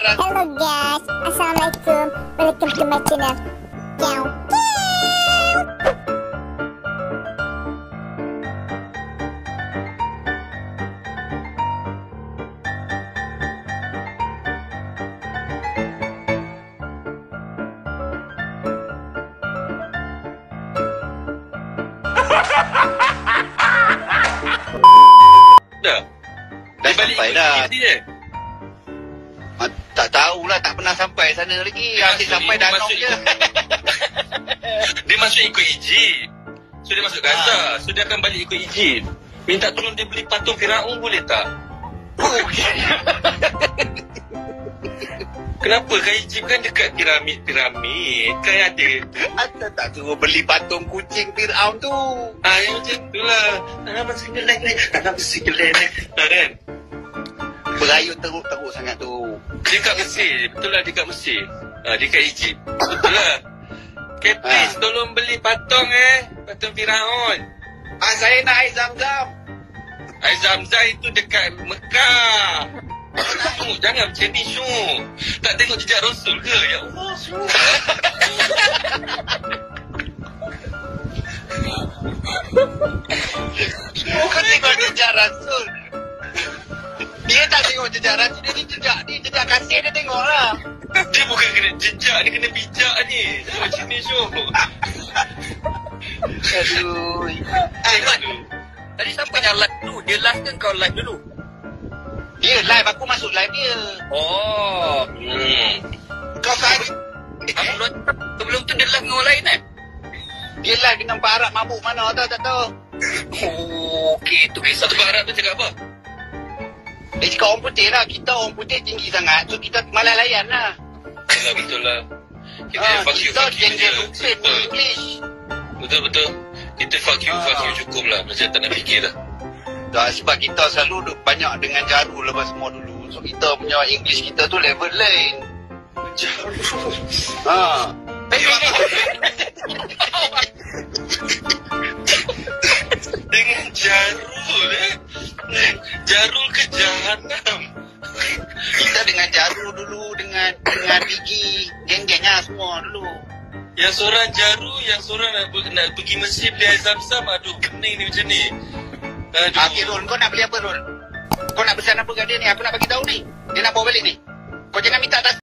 jarang. Hello guys, Assalamualaikum. Welcome to my channel. Ciao. Dah sampai dah. Tak tahulah, tak pernah sampai sana lagi. Asyik sampai Danau je. Dia masuk ikut Egypt. So dia masuk Gaza. So dia akan balik ikut Egypt. Minta tolong dia beli patung Firaun boleh tak? Kenapa? Kan Egypt kan dekat piramid kan ada. Asal tak suruh beli patung kucing Fir'aun tu. Yang macam tu lah. Tanam bersegelan ni. Tanam bersegelan ni. Kan? Berayut teruk-teruk sangat tu. Dia kat Mesir. Betul lah dia kat Mesir. Dia kat Egypt. Betul lah. Okay, please tolong beli patung Patung Firaun. Saya nak air zam-zam. Air Zam-Zam itu dekat Mekah. Syuk, jangan macam ni Syuk. Tak tengok jejak Rasul ke? Ya Allah Syuk. Kau tengok jejak Rasul. Dia tak tengok jejak Rasul. Dia jejak kasih dia tengok lah. Dia bukan kena jejak, dia kena bijak ni. Jangan macam ni Syuk. Aduh. Tadi siapa yang live dulu? Dia live kan kau live dulu? Dia live, aku masuk live dia. Oh. Kau sehari. Sebelum tu dia live dengan orang lain Dia live dengan Pak Arab mabuk mana tahu tak tahu. Oh, okey. Tu kisah Satu Arab tu cakap apa? Dia cakap orang putih lah. Kita orang putih tinggi sangat. So kita malas layan lah. Yalah betul lah. Kita fuck you Kita je. gender English. Betul. Kita fuck you cukup lah. Macam tak nak fikir dah. Sebab kita selalu banyak dengan jaru lepas semua dulu. So kita punya English kita tu level lain. Jaru. Dengan Jarul Jarul ke Jahanam. Kita dengan jaru dulu, dengan Bigi, geng-geng lah semua dulu. Yang seorang Jaru, yang seorang nak pergi Mesir beli air Zam-Zam. Aduh, pening ni macam ni. Aduh. Okay Rul, kau nak beli apa Rul? Kau nak pesan apa kat dia ni? Aku nak bagi tahu ni. Dia nak bawa balik ni. Kau jangan minta atas